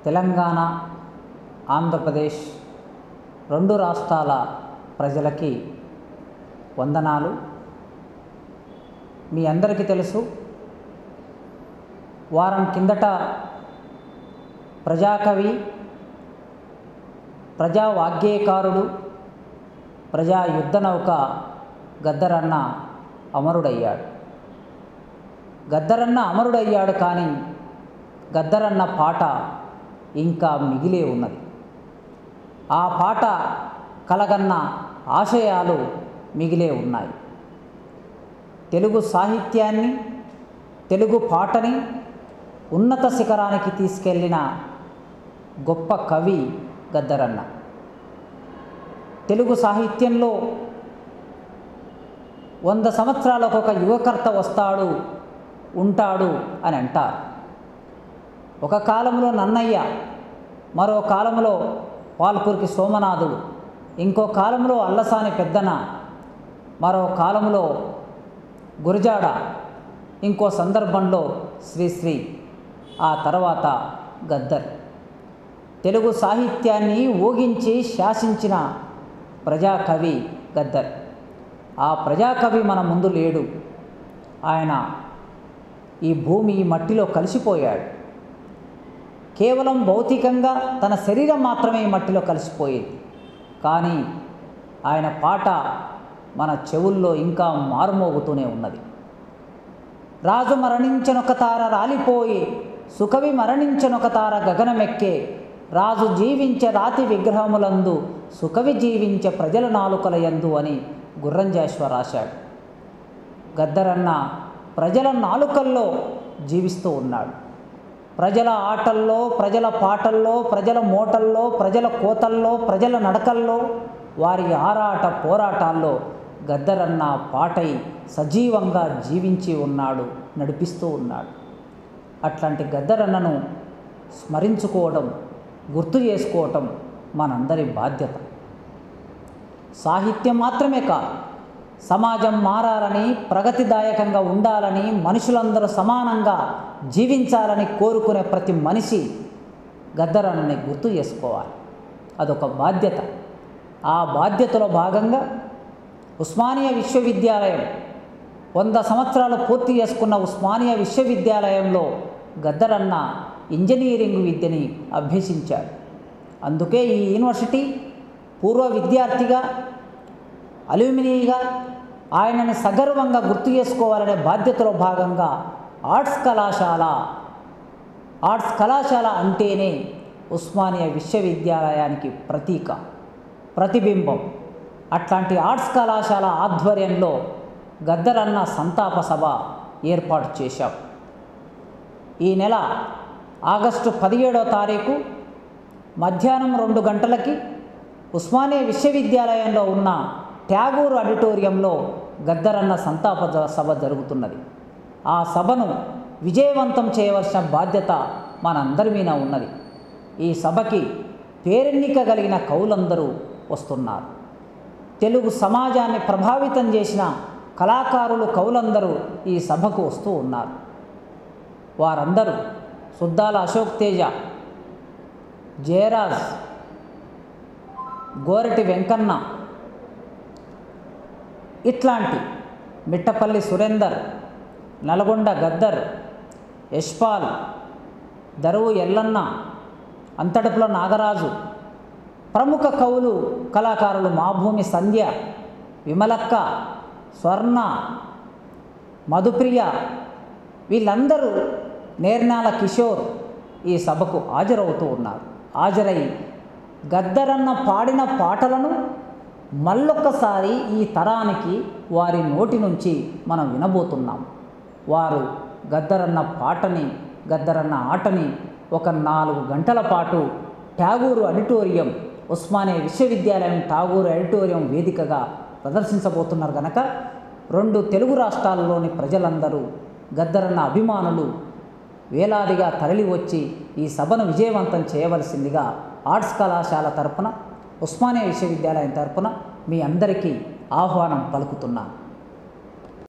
తెలంగాణ, ఆంధ్రప్రదేశ్ రెండు రాష్ట్రాల ప్రజలకి వందనాలు. మీ అందరికీ తెలుసు, వారం కిందట ప్రజాకవి, ప్రజా వాగ్గేయకారుడు, ప్రజా యుద్ధనౌక గద్దరన్న అమరుడయ్యాడు. గద్దరన్న అమరుడయ్యాడు, కానీ గద్దరన్న పాట ఇంకా మిగిలే ఉన్నది. ఆ పాట కలగన్న ఆశయాలు మిగిలే ఉన్నాయి. తెలుగు సాహిత్యాన్ని, తెలుగు పాటని ఉన్నత శిఖరానికి తీసుకెళ్ళిన గొప్ప కవి గద్దరన్న. తెలుగు సాహిత్యంలో 100 సంవత్సరాలకు ఒక యువకర్త వస్తాడు, ఉంటాడు అని అంటారు. ఒక కాలంలో నన్నయ్య, మరో కాలంలో పాల్కురికి సోమనాథుడు, ఇంకో కాలంలో అల్లసాని పెద్దన, మరో కాలంలో గురజాడ, ఇంకో సందర్భంలో శ్రీశ్రీ, ఆ తర్వాత గద్దర్. తెలుగు సాహిత్యాన్ని ఊగించి శాసించిన ప్రజాకవి గద్దర్. ఆ ప్రజాకవి మన ముందు లేడు. ఆయన ఈ భూమి మట్టిలో కలిసిపోయాడు. కేవలం భౌతికంగా తన శరీరం మాత్రమే మట్టిలో కలిసిపోయేది, కానీ ఆయన పాట మన చెవుల్లో ఇంకా మారుమోగుతూనే ఉన్నది. రాజు మరణించనొక తార రాలిపోయి, సుకవి మరణించనొక తార గగనమెక్కే, రాజు జీవించే రాతి విగ్రహములందు, సుకవి జీవించే ప్రజల నాలుకలయందు అని గుర్రంజాశ్వ రాశాడు. గద్దరన్న ప్రజల నాలుకల్లో జీవిస్తూ ఉన్నాడు. ప్రజల ఆటల్లో, ప్రజల పాటల్లో, ప్రజల మోటల్లో, ప్రజల కోతల్లో, ప్రజల నడకల్లో, వారి ఆరాట పోరాటాల్లో గద్దరన్న పాటై సజీవంగా జీవించి ఉన్నాడు, నడిపిస్తూ ఉన్నాడు. అట్లాంటి గద్దరన్నను స్మరించుకోవడం, గుర్తు చేసుకోవటం మనందరి బాధ్యత. సాహిత్యం మాత్రమే కాదు, సమాజం మారాలని, ప్రగతిదాయకంగా ఉండాలని, మనుషులందరూ సమానంగా జీవించాలని కోరుకునే ప్రతి మనిషి గద్దరన్నని గుర్తు చేసుకోవాలి. అదొక బాధ్యత. ఆ బాధ్యతలో భాగంగా ఉస్మానియా విశ్వవిద్యాలయం 100 సంవత్సరాలు పూర్తి చేసుకున్న ఉస్మానియా విశ్వవిద్యాలయంలో గద్దరన్న ఇంజనీరింగ్ విద్యని అభ్యసించాడు. అందుకే ఈ యూనివర్సిటీ పూర్వ విద్యార్థిగా, అల్యూమినీగా ఆయనని సగర్వంగా గుర్తు చేసుకోవాలనే బాధ్యతలో భాగంగా ఆర్ట్స్ కళాశాల అంటేనే ఉస్మానియా విశ్వవిద్యాలయానికి ప్రతీక, ప్రతిబింబం. అట్లాంటి ఆర్ట్స్ కళాశాల ఆధ్వర్యంలో గద్దరన్న సంతాప సభ ఏర్పాటు చేశాం. ఈ నెల ఆగస్టు 17వ తారీఖు మధ్యాహ్నం 2 గంటలకి ఉస్మానియా విశ్వవిద్యాలయంలో ఉన్న ట్యాగూర్ ఆడిటోరియంలో గద్దరన్న సంతాప సభ జరుగుతున్నది. ఆ సభను విజయవంతం చేయవలసిన బాధ్యత మనందరి మీద ఉన్నది. ఈ సభకి పేరెన్నిక కలిగిన కవులందరూ వస్తున్నారు. తెలుగు సమాజాన్ని ప్రభావితం చేసిన కళాకారులు, కవులందరూ ఈ సభకు వస్తూ ఉన్నారు. వారందరూ సుద్దాల అశోక్ తేజ, జయరాజ్, గోరటి వెంకన్న, ఇట్లాంటి మిట్టపల్లి సురేందర్, నల్గొండ గద్దర్, యశ్పాల్, దరువు ఎల్లన్న, అంతడుపుల నాగరాజు, ప్రముఖ కవులు, కళాకారులు మాభూమి సంధ్య, విమలక్క, స్వర్ణ, మధుప్రియ, వీళ్ళందరూ, నేర్నాల కిషోర్ ఈ సభకు హాజరవుతూ ఉన్నారు. హాజరై గద్దరన్న పాడిన పాటలను మళ్ళొక్కసారి ఈ తరానికి వారి నోటి నుంచి మనం వినబోతున్నాం. వారు గద్దరన్న పాటని, గద్దరన్న ఆటని ఒక 4 గంటల పాటు ట్యాగూరు ఆడిటోరియం, ఉస్మానియా విశ్వవిద్యాలయం ట్యాగూరు ఆడిటోరియం వేదికగా ప్రదర్శించబోతున్నారు. కనుక 2 తెలుగు రాష్ట్రాల్లోని ప్రజలందరూ, గద్దరన్న అభిమానులు వేలాదిగా తరలి వచ్చి ఈ సభను విజయవంతం చేయవలసిందిగా ఆర్ట్స్ కళాశాల తరపున, ఉస్మానియా విశ్వవిద్యాలయం తరపున మీ అందరికీ ఆహ్వానం పలుకుతున్నాను.